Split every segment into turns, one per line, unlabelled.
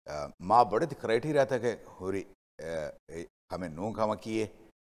मा बड़े क्राइटेरिया तक हुरी हमें नू कम किए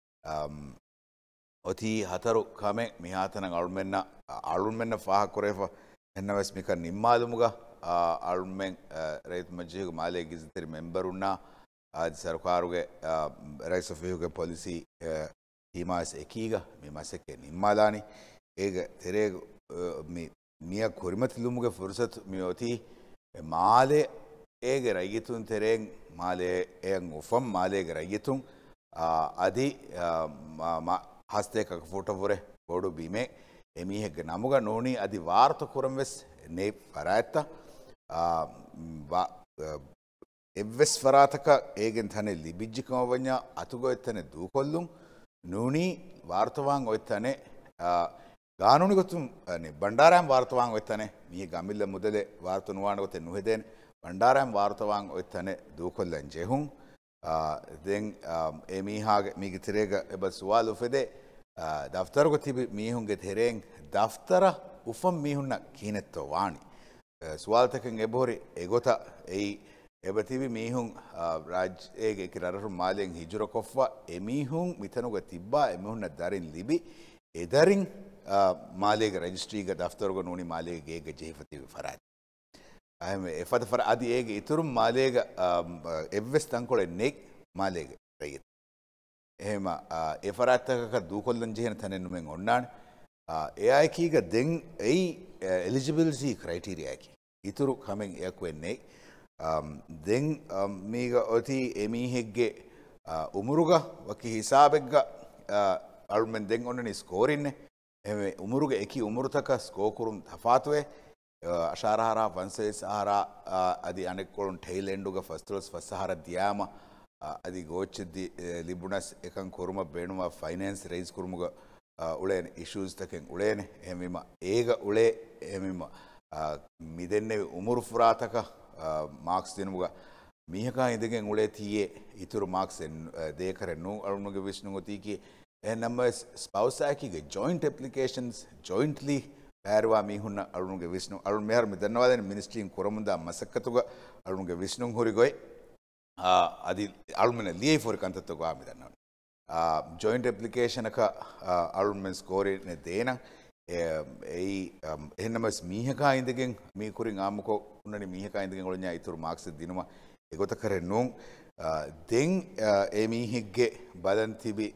ඔති හතරු කමෙන් මිහාතන අලුන්මෙන්න ෆාහ කොරේෆ එන්නවස් මික නිම්මාදුමුග අලුන්මෙන් රයිත් මජ්ජිහුග මාලේ ගිසිතරි මෙම්බරුන්නා ආදි සරකාරුගේ රයිස් ඔෆිහුගේ පොලිසි හිමාස් එකීග මේ මාසෙක නිම්මාදානි ඒක තෙරේ මිය කොරිමතිලුමුගේ ෆුර්සත් මියෝති මාලේ ඒගේ රයිතුන් තෙරෙන් මාලේ එයන් උෆම් මාලේගේ රයිතුන් අදි හස්තේක ෆොටෝවරේ බෝඩු බීමේ එමිහෙග නමුග නෝනි අදි වාර්ත කුරම්වෙස් නේ ෆරාත්ත එවස් ෆරාතක ඒගෙන් තනේ ලිබිජ්ජිකම වඤ්ඤා අතුගොයතනේ දූකොල්ලුම් නෝනි වාර්තවාන් ඔයතනේ ගානුනි ගොතුම් නේ බණ්ඩාරම් වාර්තවාන් ඔයතනේ මිහ ගමිල්ල මුදලේ වාර්ත නුවාන ගොතේ නුහෙදෙන් බණ්ඩාරම් වාර්තවාන් ඔයතනේ දූකොල්ලන් ජෙහුම් දෙන් එමිහාගේ මිග තිරේග එබ සුවාල් උෆෙදේ දෆ්තර ගොතිබි මීහුන්ගේ තෙරෙන් දෆ්තර උෆම් මීහුන්න කීනෙත්තෝ වාණි සුවාල්තකෙන් එබෝරි එගොත එයි එබතිබි මීහුන් රාජ් ඒගේ කිරරරු මාලෙන් හිජුර කොෆ්වා එමිහුන් මිතනුග තිබ්බා එමිහුන්න දරින් ලිබි එදරින් මාලේගේ රෙජිස්ට්‍රීග දෆ්තරග නෝනි මාලේගේ ගේග ජෙහිෆතිවි ෆරාත් අහම එෆද ෆර අදි ඒගේ ඉතුරුම් මාලේග එව්වෙස් තංකොලේ නෙක් මාලේග රයිත් එහෙම එෆරාත්තක දූකොල්ලන් ජෙහෙන තනෙන් නුමෙන් ඔන්නාන එයි කීග දෙන් එයි එලිජිබිලිටි ක්‍රයිටීරියා කි ඉතුරු කමෙන් යක් වෙන්නේ දෙන් මේක ඔති එමිහෙග්ගේ උමුරුග වකි හිසාබෙග්ග අල්මෙන් දෙන් ඔන්නනි ස්කෝරින්නේ එහෙම උමුරුග එකි උමුරුතක ස්කෝ කුරුම් තෆාතුවේ අශාරහරා වන්සේ සහරා අදි අනෙක්කොළුන් ටෙයිල් එන්ඩුග ෆස්ට්‍රල්ස් ෆස්සහර දියාම අදි ගෝච්චදි ලිබුණස් එකන් කුරුම බේනුම ෆයිනෑන්ස් රේස් කුරුමුග උලේන ඉෂුස් තකෙන් උලේන එහෙමම ඒක උලේ එහෙමම මිදෙන්නේ උමුරු ෆුරාතක මාක්ස් දිනුමුග මීහකා ඉඳගෙන උලේ තියේ ඉතුරු මාක්ස් දෙකරනු අරුණුගේ විශ්නුගතිකී එනම්ම ස්පවුස් ආකීගේ ජොයින්ට් ඇප්ලිකේෂන්ස් ජොයින්ට්ලි පැරවා මීහුන්න අරුණුගේ විශ්නු අරුණ මෙහර මෙදන්නවාදන මිනිස්ට්‍රීන් කුරමුදා මසක්කතුග අරුණුගේ විශ්නුන් හොරිගොයි අදි අලුමන ලියයි ෆොරි කන්තත්තු ගාමි දන්නවන ජොයින්ට් ඇප්ලිකේෂන් එක අලුමෙන් ස්කෝරේ නේ දේන එයි එහෙනමස් මීහකා ඉඳගෙන මේ කුරින් ආමුකෝ උන්නනි මීහකා ඉඳගෙන ඔලඤ්ඤා ඉතුරු මාක්ස් දිනුම ඒගොත කරෙන්නුන් දෙන් ඒ මීහිග්ගේ බලන් තිබි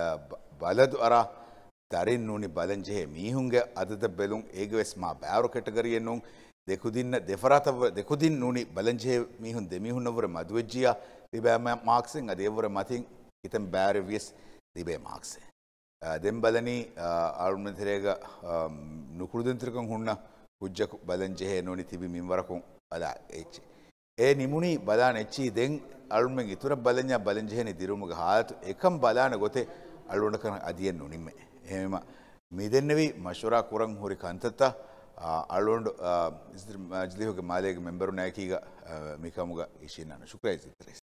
බලදු අරා දරින් නූනි බලන් ජෙහෙ මීහුන්ගේ අදද බෙලුන් ඒගවෙස් මා බෑරු කැටගරියෙන්නුන් දෙකුදින්න දෙෆරාතව දෙකුදින් නූනි බලන් ජෙහෙ මීහුන් දෙමීහුන්නවර මදුවෙජ්ජියා තිබෑම මාක්සෙන් අදේවර මතින් ඉතන් බෑර වියස් තිබේ මාක්සේ දෙම් බලනි අරුණතරේග නුකුරුදෙන්ත්‍රකන් හුන්න හුජ්ජක බලන් ජෙහෙ නූනි තිබි මින්වරකුන් බලා එච්චි ඒ නිමුනි බලාන එච්චි දෙන් අරුණෙන් ඉතුරු බලන්ඥා බලන් ජෙහෙනි දිරුමුග හාතු එකම් බලාන ගොතේ අලුණ කරන අදියෙන් නුනිම්මේ එහෙම මිදෙන්නවි මෂුරා කුරන් හොරි කන්තත අලුණ ඉස්තර මජ්ලිහුගේ මාලේගේ මෙම්බරු නැකීග මිකමුග ඉෂිනන ශුක්‍රයි සිතරේ